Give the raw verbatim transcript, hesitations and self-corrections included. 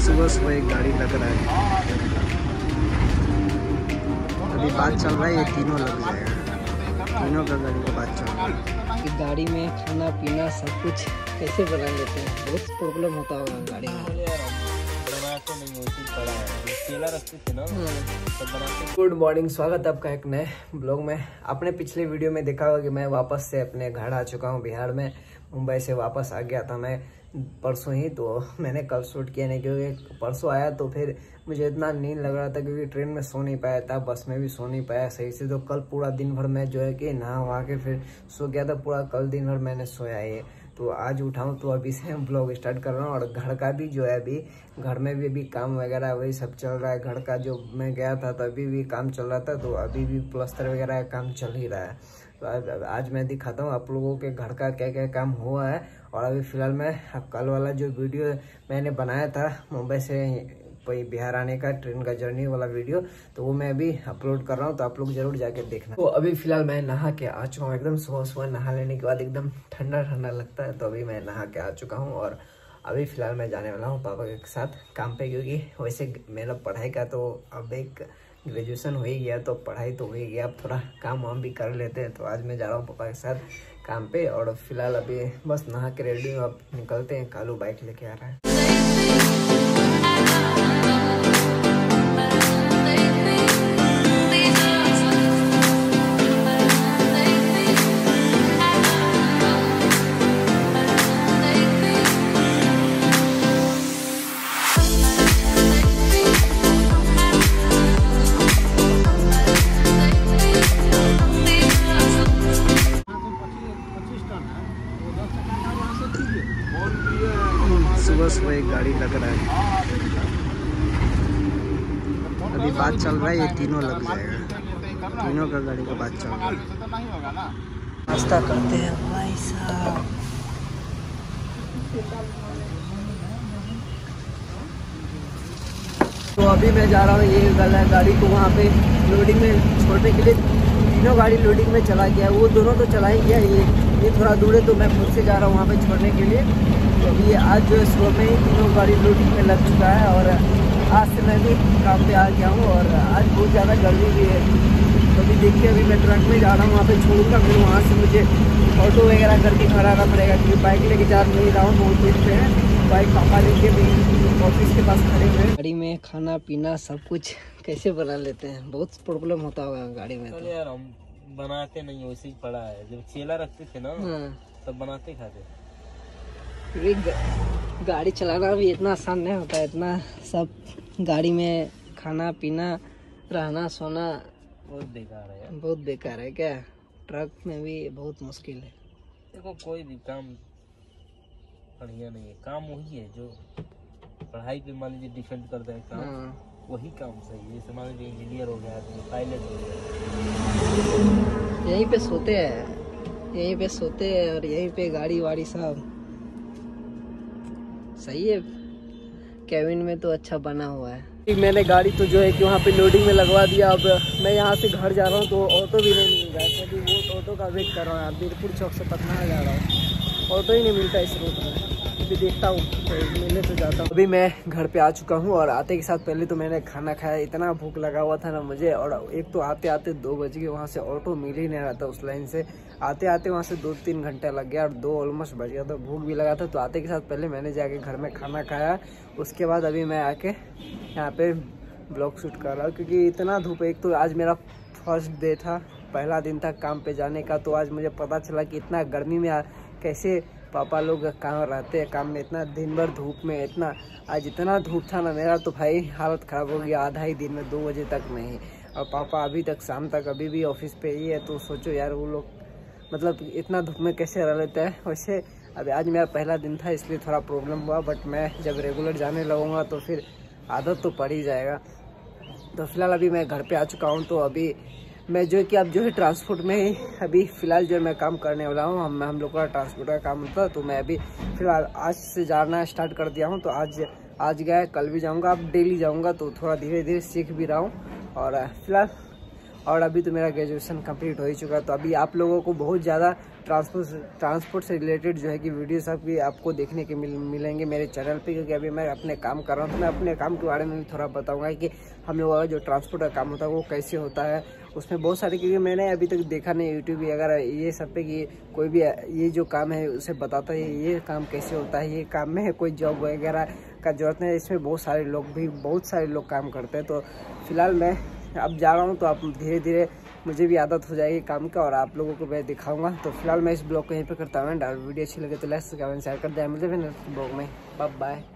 सुबह सुबह एक गाड़ी लग रहा है, अभी बात चल रहा है, ये तीनों लग जाएगा, तीनों का गाड़ी का बात चल रहा है। गाड़ी में खाना पीना सब कुछ कैसे बना लेते हैं, बहुत प्रॉब्लम होता होगा गाड़ी में। गुड मॉर्निंग, स्वागत है आपका एक नए ब्लॉग में। आपने पिछले वीडियो में देखा होगा कि मैं वापस से अपने घर आ चुका हूँ बिहार में। मुंबई से वापस आ गया था मैं परसों ही, तो मैंने कल शूट किया नहीं क्योंकि परसों आया तो फिर मुझे इतना नींद लग रहा था क्योंकि ट्रेन में सो नहीं पाया था, बस में भी सो नहीं पाया सही से। तो कल पूरा दिन भर मैं जो है कि नहा वहा के फिर सो गया था, पूरा कल दिन भर मैंने सोया ये। तो आज उठाऊँ तो अभी से ब्लॉग स्टार्ट कर रहा हूँ। और घर का भी जो है अभी घर में भी अभी काम वगैरह वही सब चल रहा है। घर का जो मैं गया था तो अभी भी काम चल रहा था, तो अभी भी प्लास्टर वगैरह का काम चल ही रहा है। तो आज मैं दिखाता हूँ आप लोगों के घर का क्या क्या काम हुआ है। और अभी फ़िलहाल मैं कल वाला जो वीडियो मैंने बनाया था मुंबई से बिहार आने का ट्रेन का जर्नी वाला वीडियो, तो वो मैं अभी अपलोड कर रहा हूँ, तो आप लोग जरूर जाके देखना। तो अभी फ़िलहाल मैं नहा के आ चुका हूँ, एकदम सुबह सुबह नहा लेने के बाद एकदम ठंडा ठंडा लगता है। तो अभी मैं नहा के आ चुका हूँ और अभी फ़िलहाल मैं जाने वाला हूँ पापा के साथ काम पे, क्योंकि वैसे मेरा पढ़ाई का तो अब एक ग्रेजुएशन हो ही गया, तो पढ़ाई तो हो ही गया, अब थोड़ा काम वाम भी कर लेते हैं। तो आज मैं जा रहा हूँ पापा के साथ काम पे। और फिलहाल अभी बस नहा के रेडी हूँ, अब निकलते हैं। कालू बाइक लेके आ रहा है। सुबह सुबह एक गाड़ी लग रहा है, अभी बात चल रहा है, ये तीनों लग जाएगा, तीनों का गाड़ी का बात चल रहा है। नाश्ता करते हैं भाई साहब। तो अभी मैं जा रहा हूँ ये गाड़ी को वहाँ पे लोडिंग में छोड़ने के लिए। तीनों गाड़ी लोडिंग में चला गया, वो दोनों तो चला ही गया, ये ये थोड़ा दूर है, तो मैं खुद से जा रहा हूँ वहाँ पे छोड़ने के लिए। तो अभी आज जो है सुबह में ही तीनों गाड़ी लोडिंग में लग चुका है और आज से मैं भी काम पे आ गया हूँ। और आज बहुत ज़्यादा गर्मी भी है, तो अभी देखिए अभी मैं ट्रक में जा रहा हूँ, वहाँ पे छोड़ूंगा, फिर वहाँ से मुझे ऑटो वगैरह करके घर आना पड़ेगा क्योंकि बाइक लेके जा नहीं रहा हूँ, बहुत दूर पे है। बाइक पापा लेके भी ऑफिस के पास खड़े हुए। गाड़ी में खाना पीना सब कुछ कैसे बना लेते हैं, बहुत प्रॉब्लम होता होगा गाड़ी में। तो यार हम बनाते नहीं, वैसे ही पड़ा है। जब चेला रखते थे ना तब बनाते खाते। गाड़ी चलाना भी इतना आसान नहीं होता है, इतना सब गाड़ी में खाना पीना रहना सोना बहुत बेकार है यार, बहुत बेकार है। क्या ट्रक में भी बहुत मुश्किल है। देखो कोई भी काम बढ़िया नहीं है, काम वही है जो पढ़ाई पे मान लीजिए डिपेंड करता है काम। हाँ। वही काम सही है। जैसे मान लीजिए इंजीनियर हो गया, पायलट हो गया, यहीं पे सोते हैं, यहीं पे सोते हैं और यहीं पे गाड़ी वाड़ी सब सही है। केबिन में तो अच्छा बना हुआ है। मैंने गाड़ी तो जो है कि वहाँ पे लोडिंग में लगवा दिया। अब मैं यहाँ से घर जा रहा हूँ तो ऑटो भी नहीं मिल रहा है, क्योंकि वो ऑटो का वेट कर रहा है। बीरपुर चौक से पटना जा रहा हूँ, ऑटो ही नहीं मिलता इस रूट में। अभी देखता हूँ मिलने तो जाता हूँ। अभी मैं घर पे आ चुका हूँ और आते के साथ पहले तो मैंने खाना खाया। इतना भूख लगा हुआ था ना मुझे, और एक तो आते आते दो बज गए, वहाँ से ऑटो मिल ही नहीं रहा था उस लाइन से। आते आते वहाँ से दो तीन घंटा लग गया और दो ऑलमोस्ट बज गया, तो भूख भी लगा था। तो आते के साथ पहले मैंने जाके घर में खाना खाया, उसके बाद अभी मैं आके यहाँ पे ब्लॉग शूट कर रहा हूँ। क्योंकि इतना धूप है, एक तो आज मेरा फर्स्ट डे था, पहला दिन था काम पे जाने का। तो आज मुझे पता चला कि इतना गर्मी में कैसे पापा लोग कहाँ रहते हैं काम में, इतना दिन भर धूप में। इतना आज इतना धूप था ना, मेरा तो भाई हालत ख़राब हो गया आधा ही दिन में, दो बजे तक नहीं। और पापा अभी तक शाम तक अभी भी ऑफिस पे ही है। तो सोचो यार वो लोग मतलब इतना धूप में कैसे रह लेते हैं। वैसे अभी आज मेरा पहला दिन था इसलिए थोड़ा प्रॉब्लम हुआ, बट मैं जब रेगुलर जाने लगूँगा तो फिर आदत तो पड़ ही जाएगा। तो फिलहाल अभी मैं घर पे आ चुका हूँ। तो अभी मैं जो है कि अब जो है ट्रांसपोर्ट में ही अभी फ़िलहाल जो मैं काम करने वाला हूँ। हम हम लोग का ट्रांसपोर्ट का काम होता है, तो मैं अभी फ़िलहाल आज से जाना स्टार्ट कर दिया हूँ। तो आज आज गया, कल भी जाऊँगा, अब डेली जाऊँगा। तो थोड़ा धीरे धीरे सीख भी रहा हूँ। और फिलहाल और अभी तो मेरा ग्रेजुएशन कंप्लीट हो ही चुका है। तो अभी आप लोगों को बहुत ज़्यादा ट्रांसपोर्ट ट्रांसपोर्ट से रिलेटेड जो है कि वीडियोस आपकी आपको देखने के मिल मिलेंगे मेरे चैनल पे, क्योंकि अभी मैं अपने काम कर रहा हूँ। तो मैं अपने काम के बारे में भी थोड़ा बताऊँगा कि हम लोगों का जो ट्रांसपोर्ट का काम होता है वो कैसे होता है। उसमें बहुत सारे, क्योंकि मैंने अभी तक देखा नहीं यूट्यूब वगैरह ये सब पे कि कोई भी ये जो काम है उसे बताता है ये काम कैसे होता है, ये काम में है कोई जॉब वगैरह का जरूरत नहीं है। इसमें बहुत सारे लोग भी बहुत सारे लोग काम करते हैं। तो फिलहाल मैं अब जा रहा हूँ, तो आप धीरे धीरे मुझे भी आदत हो जाएगी काम का और आप लोगों को मैं दिखाऊंगा। तो फिलहाल मैं इस ब्लॉग को यहीं पे करता हूँ। वीडियो अच्छी लगे तो लाइक कमेंट शेयर कर दें। मिलते हैं नेक्स्ट ब्लॉग में। Bye bye.